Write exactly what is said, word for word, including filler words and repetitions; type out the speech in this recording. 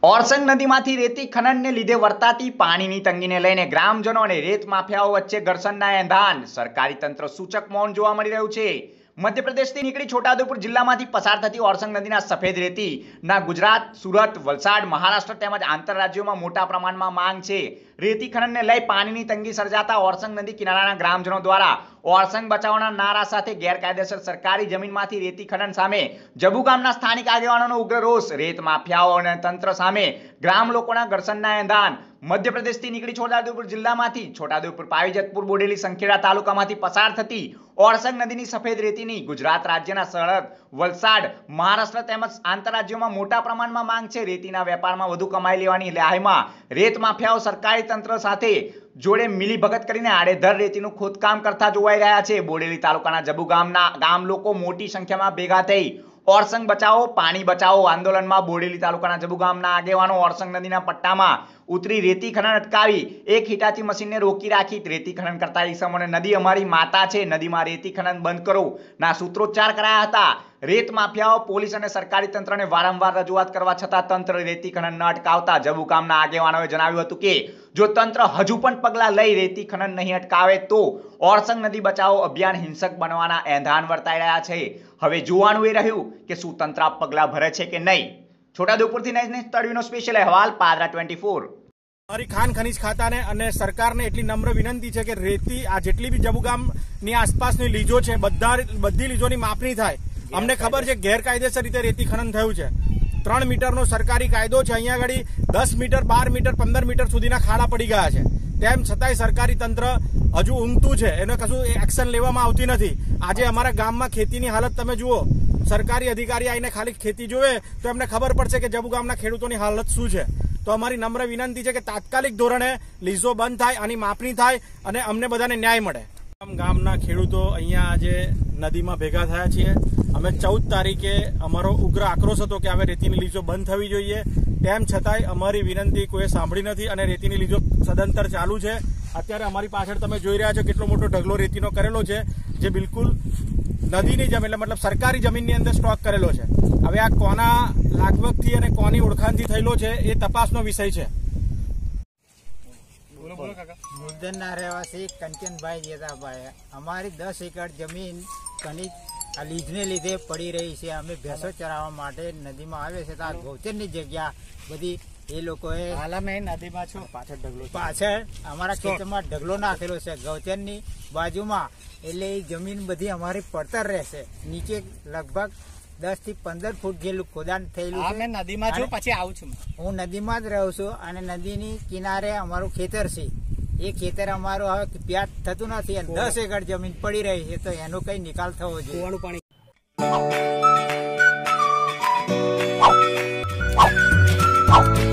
ઓરસંગ નદીમાંથી રેતી ખનનને લીધે વર્તાતી પાણીની તંગીને લઈને ગ્રામજનો અને રેત માફિયાઓ વચ્ચે ઘર્ષણના એંધાન. સરકારી તંત્ર સૂચક મૌન જોવા મળી રહ્યું છે. મધ્યપ્રદેશથી નીકળી છોટાઉદેપુર જિલ્લામાંથી પસાર થતી ઓરસંગ નદીના સફેદ રેતીના ગુજરાત, સુરત, વલસાડ, મહારાષ્ટ્ર તેમજ આંતરરાજ્યોમાં મોટા પ્રમાણમાં માંગ છે. રેતી ખનનને લઈ પાણીની તંગી સર્જાતા ઓરસંગ નદી કિનારાના ગ્રામજનો દ્વારા ઓરસંગ બચાવવાના નારા સાથે ગેરકાયદેસર સરકારી જમીનમાંથી રેતી ખનન સામે જબુ ગામના સ્થાનિક આગેવાનોનો ઉગ્ર રોષ. રેત માફિયાઓ અને તંત્ર સામે ગ્રામ લોકોના ઘર્ષણના એંધાન. મધ્યપ્રદેશથી નીકળી છોટાઉદેપુર જિલ્લામાંથી છોટાઉદેપુર, પાવીજતપુર, બોડેલી, સંખેડા તાલુકામાંથી પસાર થતી ઓરસંગ નદીની સફેદ રેતીની ગુજરાત રાજ્યના સરહદ, વલસાડ, મહારાષ્ટ્ર તેમજ આંતરરાજ્યોમાં મોટા પ્રમાણમાં માંગ છે. રેતીના વેપારમાં વધુ કમાઈ લેવાની લાહેમાં રેત માફિયાઓ સરકારી તંત્ર સાથે જોડે મિલીભગત કરીને આડેધડ રેતીનું ખોદકામ કરતા જોવાઈ રહ્યા છે. બોડેલી તાલુકાના જબુ ગામના ગામ લોકો મોટી સંખ્યામાં ભેગા થઈ ઓરસંગ બચાવો, પાણી બચાવો આંદોલનમાં બોડેલી તાલુકાના જબુ ગામના આગેવાનો ઓરસંગ નદીના પટ્ટામાં ઉતરી રેતી ખનન અટકાવી એક હિટાચી મશીનને રોકી રાખી. રેતી ખનન કરતા ઈસમોને નદી અમારી માતા છે, નદીમાં રેતી ખનન બંધ કરો ના સૂત્રોચ્ચાર કરાયા હતા. રેત માફિયાઓ, પોલીસ અને સરકારી તંત્રને વારંવાર રજૂઆત કરવા છતાં તંત્ર રેતી ખનન ન અટકાવતા જબુ ગામના આગેવાનોએ જણાવ્યું હતું કે જો તંત્ર હજુ પણ પગલાં લઈ રેતી ખનન નહીં અટકાવે તો ઓરસંગ નદી બચાવો અભિયાન હિંસક બનવાના એંધાન વર્તાઈ રહ્યા છે. હવે જોવાનું એ રહ્યું કે શું તંત્ર પગલાં ભરે છે કે નહીં. છોટાઉદેપુરથી નૈજનેશ તડવીનો સ્પેશિયલ અહેવાલ, પાદરા ટ્વેન્ટી ફોર. અમારી ખાન ખનીજ ખાતાને અને સરકારને એટલી નમ્ર વિનંતી છે કે રેતી આ જેટલી બી જબુ ગામની આસપાસની લીજો છે બધા બધી લીજોની માપણી થાય. અમને ખબર છે ગેરકાયદેસર રીતે રેતી ખનન થયું છે. ત્રણ મીટરનો સરકારી કાયદો છે. અહીંયા આગળ દસ મીટર, બાર મીટર, પંદર મીટર સુધીના ખાડા પડી ગયા છે. તેમ છતાંય સરકારી તંત્ર હજુ ઊંઘતું છે. એને કશું એક્શન લેવામાં આવતી નથી. આજે અમારા ગામમાં ખેતીની હાલત તમે જુઓ. સરકારી અધિકારી આવીને ખાલી ખેતી જોવે તો એમને ખબર પડશે કે જબુ ગામના ખેડૂતોની હાલત શું છે. તો અમારી નમ્ર વિનંતી છે કે તાત્કાલિક ધોરણે લીઝો બંધ થાય, આની માપણી થાય અને અમને બધાને ન્યાય મળે. ગામના ખેડૂતો અહીંયા આજે નદીમાં ભેગા થયા છીએ. અમે ચૌદ તારીખે અમારો ઉગ્ર આક્રોશ હતો કે હવે રેતીની લીઝો બંધ થવી જોઈએ. તેમ છતાંય અમારી વિનંતી કોઈ સાંભળી નથી અને રેતીની લીઝો સદંતર ચાલુ છે. અત્યારે અમારી પાછળ તમે જોઈ રહ્યા છો કેટલો મોટો ઢગલો રેતીનો કરેલો છે, જે બિલકુલ નદીની જમીન એટલે મતલબ સરકારી જમીનની અંદર સ્ટોક કરેલો છે. હવે આ કોના લાગવગથી અને કોની ઓળખાણથી થયેલો છે એ તપાસનો વિષય છે. મુદ્દનના રહેવાસી કંચનભાઈ જેતાભાઈ, અમારી દસ એકર જમીન ખનીજ આ લીઝને લીધે પડી રહી છે. અમે ભેંસો ચરાવવા માટે નદીમાં આવે છે તો આ ગૌચરની જગ્યા બધી એ લોકોએ નદીમાં છો પાછળ ઢગલો પાછળ અમારા ખેતરમાં ઢગલો નાખેલો છે ગૌચરની બાજુમાં. એટલે એ જમીન બધી અમારી પડતર રહેશે. નીચે લગભગ દસ થી પંદર ફૂટ જેટલું ખોદાણ થયેલું છે. નદીમાં છું, પછી આવું છું. હું નદીમાં જ રહું છું અને નદીની કિનારે અમારું ખેતર છે. એ ખેતર અમારું હવે પ્યાજ થતું નથી અને દસ એકર જમીન પડી રહી છે, તો એનો કઈ નિકાલ થવો જોઈએ. પાણી